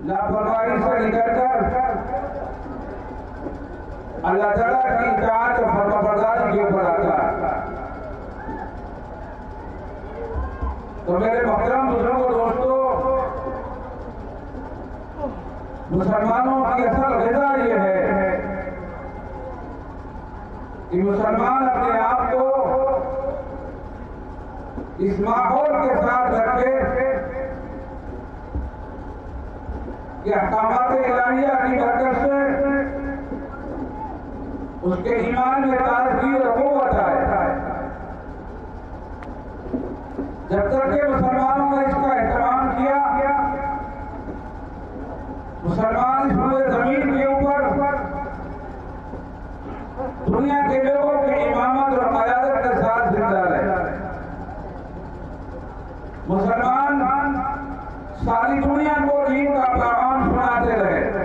لاپرواہی سے نکل کر اللہ تعالیٰ کی اطاعت و فرمانبرداری کے اوپر آتا ہے۔ تو میرے محترم بزرگوں دوستو، مسلمانوں کی اصل غذا یہ ہے کہ مسلمان اپنے آپ کو اس ماحول کے ساتھ رکھے کہ احکامات الہیہ کی برکت سے اس کے ایمان میں تازگی اور قوت آئے۔ جب تک کہ مسلمانوں نے اس کا اہتمام کیا، مسلمان اس پورے زمین کے اوپر دنیا کے لوگوں کی امامت اور قیادت کے ساتھ زندہ رہے۔ مسلمان ساری دنیا کو دین کا پیغام سناتے رہے۔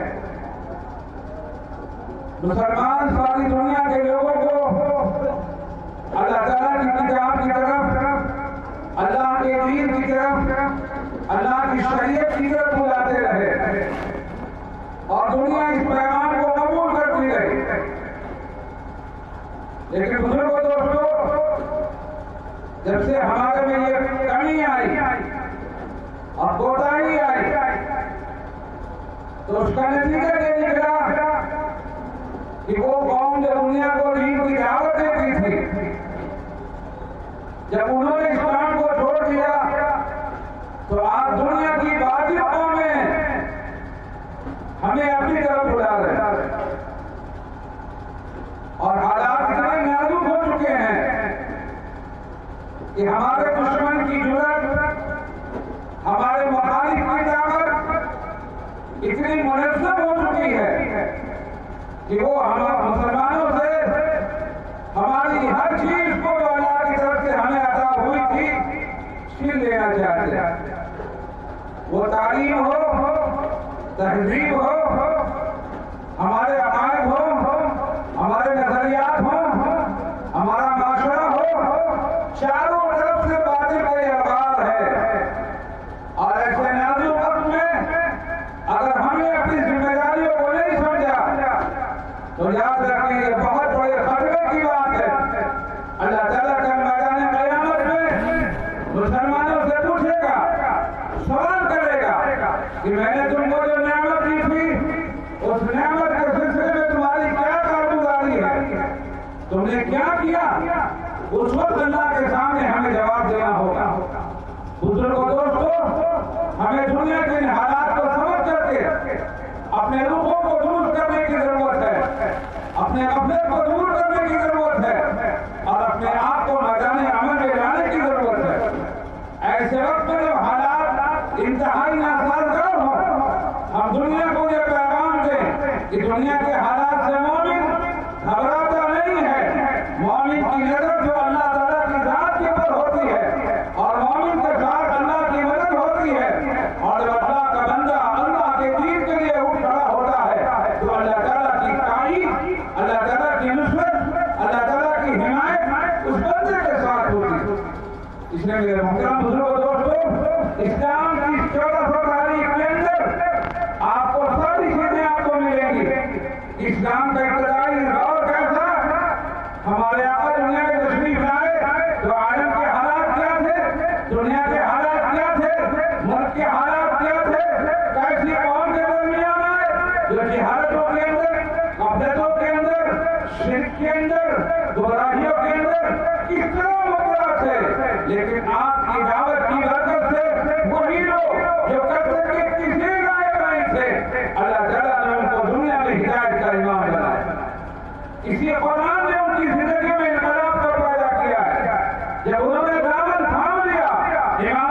مسلمان ساری دنیا کے لوگوں کو اللہ تعالیٰ کی کتاب کی طرف، اللہ کے دین کی طرف، اللہ کی شریعت کی طرف بلاتے رہے اور دنیا اس پیغام کو قبول کرتی رہی۔ لیکن بزرگوں دوستو، جب سے ہمارے میں یہ کمی آئی اور کوتاہی آئی تو اس کا نتیجہ یہ نکلا کہ وہ قوم جو دنیا کو دین کی دعوت دیتی تھی، جب انہوں نے اسلام کو چھوڑ دیا تو آج دنیا کی باقی قومیں ہمیں اپنی طرف بلا رہے ہیں اور حالات اتنے نازک ہو چکے ہیں کہ ہمارے دشمن کی جرأت، ہمارے مخالف کی طاقت اتنی منظم ہو چکی ہے کہ وہ مسلمانوں سے ہماری ہر چیز کو جو اللہ کی طرف سے ہمیں عطا ہوئی تھی چھین لینا چاہتے ہیں۔ وہ تعلیم ہو، تہذیب ہو، ہمارے عقائد ہو، ہمارے نظریات ہوں، ہمارا معاشرہ ہو، چاروں طرف سے باطل کا یہ آغاز ہے۔ اور ایسے نازک وقت میں اگر ہم نے اپنی ذمہ داریوں کو نہیں سمجھا تو یاد رکھیں یہ بہت بڑے خطرے کی بات ہے۔ اللہ تعالیٰ کا میدان قیامت میں مسلمانوں سے پوچھے گا، سوال کرے گا کہ میں نے تم کو جو نعمت دی تھی اس نعمت کے سلسلے میں تمہاری کیا کارگزاری ہے، تم نے کیا کیا؟ اس وقت اللہ کے سامنے ہمیں جواب دینا ہوگا۔ بزرگوں دوستو، ہمیں دنیا کے حالات کو سمجھ کر کے اپنے روحوں کو دور کرنے کی ضرورت ہے، اپنے غفلت کو دور کرنے کی ضرورت ہے اور اپنے آپ کو میدان عمل میں لانے کی ضرورت ہے۔ ایسے وقت میں جب حالات انتہائی ناسازگار ہوں، ہم دنیا کو یہ پیغام دیں کہ دنیا کے حالات سے مومن گھبراتا نہیں ہے۔ مومن کی نظر جو اللہ تعالیٰ کی ذات کے اوپر ہوتی ہے اور مومن کے ساتھ اللہ کی مدد ہوتی ہے اور جب اللہ کا بندہ اللہ کے دین کے لیے اٹھ کھڑا ہوتا ہے تو اللہ تعالیٰ کی تائید، اللہ تعالیٰ کی نصرت، اللہ تعالیٰ کی حمایت اس بندے کے ساتھ ہوتی ہے۔ اس لیے میرے محترم بزرگوں دوستو، اسلام کی 1400 تاریخ کے اندر آپ کو ساری چیزیں آپ کو ملیں گی۔ اسلام کا ابتدائی دور کیسا، ہمارے آقا دنیا میں تشریف لائے تو عالم کے حالات کیا تھے، دنیا کے حالات کیا تھے، ملک کے حالات کیا تھے، کیسی قوم کے درمیان آئے جو جہالتوں کے اندر، غفلتوں کے اندر، شرک کے اندر، گمراہیوں کے اندر کس طرح مبتلا تھے، لیکن آپ کی دعوت کی برکت سے وہی لوگ جو کرتے کہ کسی لائق نہیں تھے، اللہ تعالیٰ نے ان کو دنیا میں ہدایت کا امام بنایا۔ اسی قرآن نے ان کی زندگی میں انقلاب کر پیدا کیا ہے۔ جب انہوں نے دامن تھام لیا، امام